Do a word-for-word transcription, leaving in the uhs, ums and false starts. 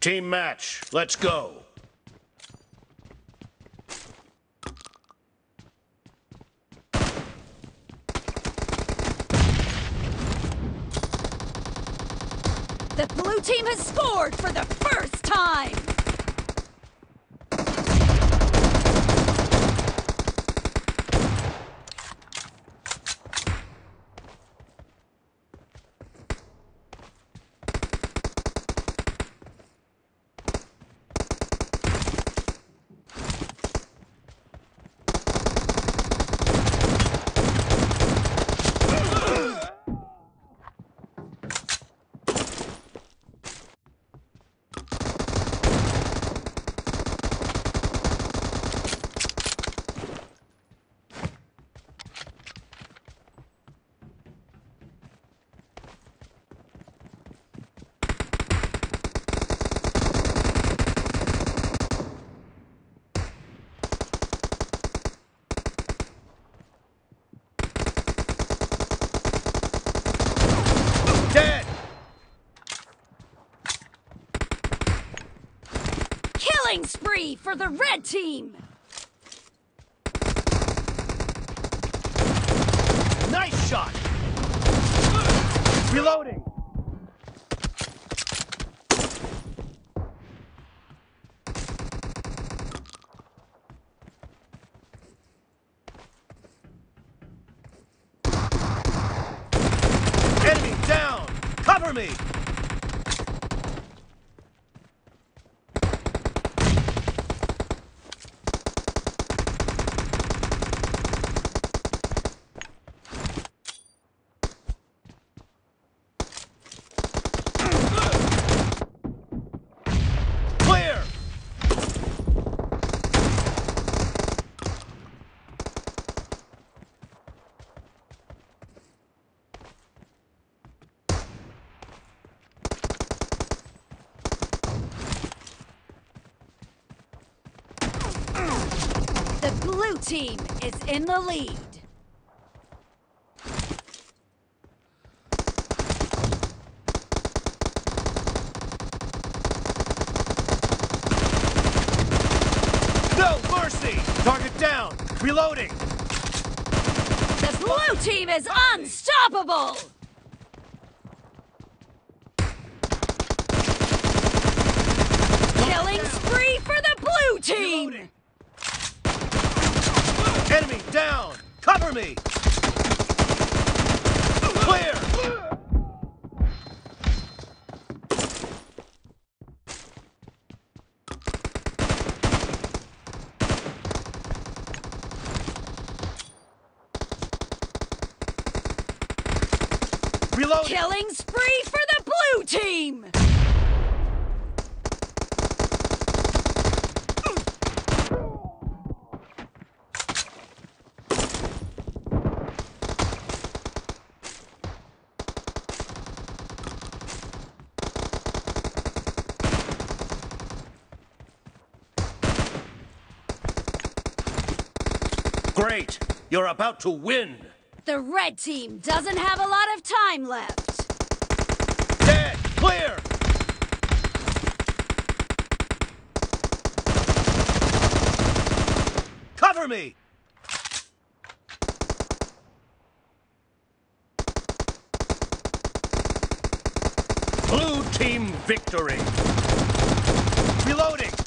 Team match, let's go. The blue team has scored for the first time! Dead! Killing spree for the red team! Nice shot! Reloading! Enemy down! Cover me! Clear! The blue team is in the lead. No mercy! Target down! Reloading! The blue team is unstoppable! Killing spree for the blue team! Reloading. Enemy down! Cover me! Clear! Reloading! Killing spree for the blue team! Great! You're about to win! The red team doesn't have a lot of time left. Dead! Clear! Cover me! Blue team victory! Reloading!